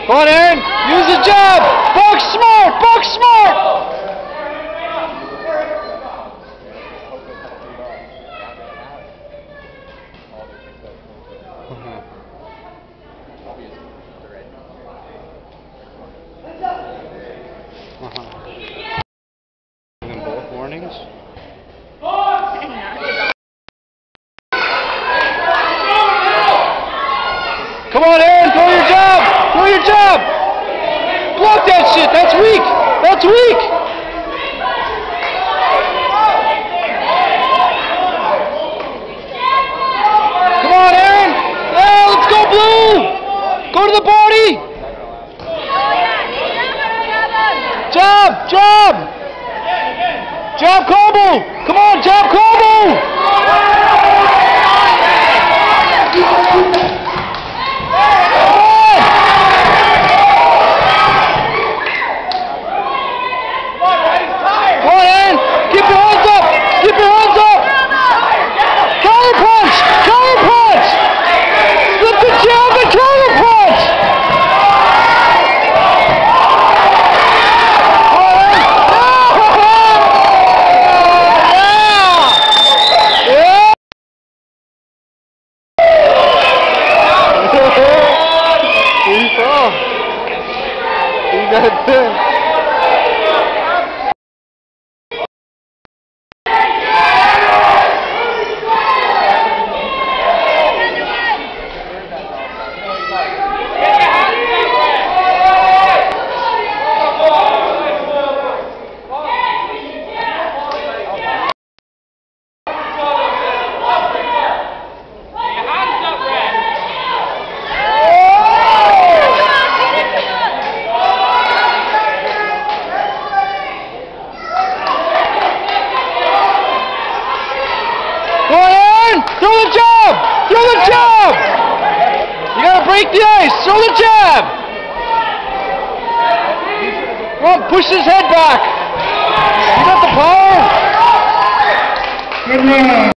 Come on, Aaron. Use the jab. Box smart. Box smart. Them both warnings. Come on, Aaron. Throw your jab. Throw your jab. Block that shit. That's weak. That's weak. Come on, Aaron. Yeah, let's go, Blue. Go to the body. Jab. Jab. Jab combo! Come on, jab combo! Come on, Aaron! Keep your hands up! Keep your hands up! Counter punch! Counter punch! Flip the jab and counter punch! He got it. Throw the jab! Throw the jab! You gotta break the ice! Throw the jab! Come on, push his head back! You got the power?